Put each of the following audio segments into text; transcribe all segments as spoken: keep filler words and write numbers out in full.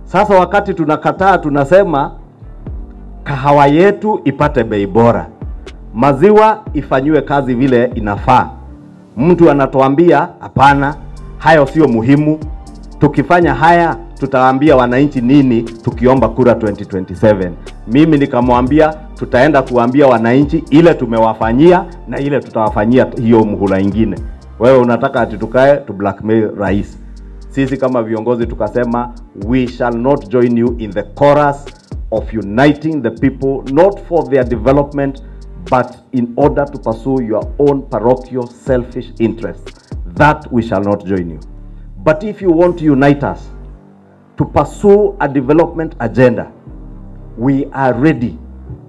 Sasa wakati tunakataa, tunasema kahawa yetu ipate bei bora, maziwa ifanywe kazi vile inafaa. Mtu anatuambia hapana, hayo sio muhimu. Tukifanya haya tutaambia wananchi nini tukiomba kura twenty twenty-seven? Mimi nikamwambia tutaenda kuambia wananchi ile tumewafanyia na ile tutawafanyia hiyo muhula ingine. Wewe unataka ati tukae to blackmail rais. Sisi kama viongozi tukasema we shall not join you in the chorus of uniting the people not for their development but in order to pursue your own parochial selfish interests. That we shall not join you. But if you want to unite us to pursue a development agenda, we are ready,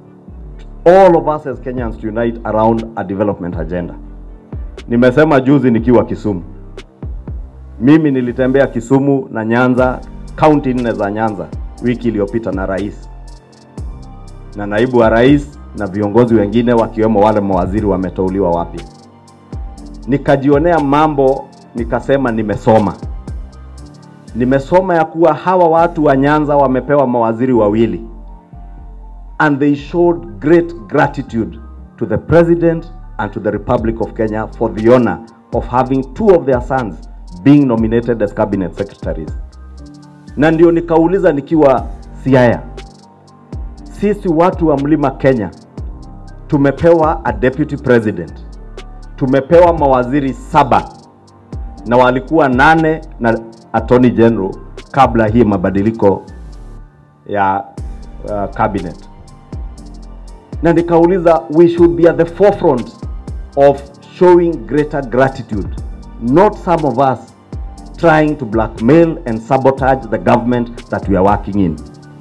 all of us as Kenyans, to unite around a development agenda. Nimesema juzi nikiwa Kisumu. Mimi nilitembea Kisumu na Nyanza, county nne za Nyanza, wiki iliyopita na rais. Na naibu wa rais na viongozi wengine wakiwemo wale mawaziri wameteuliwa wapi. Nikajionea mambo, nikasema nimesoma. Nimesoma ya kuwa hawa watu wa Nyanza wamepewa mawaziri wawili. And they showed great gratitude to the President and to the Republic of Kenya for the honor of having two of their sons being nominated as cabinet secretaries. Na ndio nikauliza nikiwa Siaya, sisi watu wa Mlima Kenya tumepewa a deputy president, tumepewa mawaziri saba na walikuwa nane na attorney general kabla hii mabadiliko ya uh, cabinet. Na nikauliza we should be at the forefront of showing greater gratitude, not some of us trying to blackmail and sabotage the government that we are working in.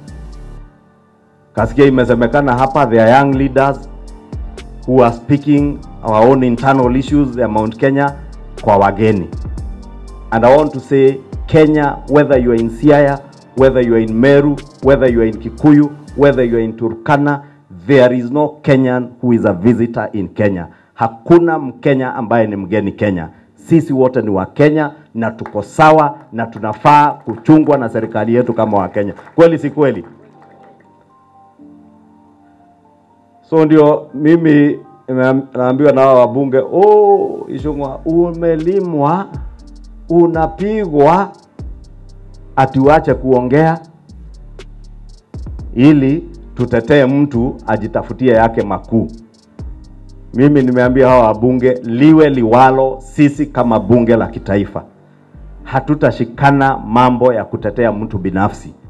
Kasikia imesemekana hapa there are young leaders who are speaking our own internal issues ya Mount Kenya kwa wageni. And I want to say, Kenya, whether you are in Siaya, whether you are in Meru, whether you are in Kikuyu, whether you are in Turkana, there is no Kenyan who is a visitor in Kenya. Hakuna Mkenya ambaye ni mgeni Kenya. Sisi wote ni wa Kenya na tuko sawa na tunafaa kuchungwa na serikali yetu kama wa Kenya. Kweli si kweli? So ndio mimi naambiwa na wabunge, oh Ishungwa umelimwa, unapigwa, atuache kuongea ili tutetee mtu ajitafutie yake makuu. Mimi nimeambia hawa wabunge liwe liwalo, sisi kama bunge la kitaifa hatutashikana mambo ya kutetea mtu binafsi.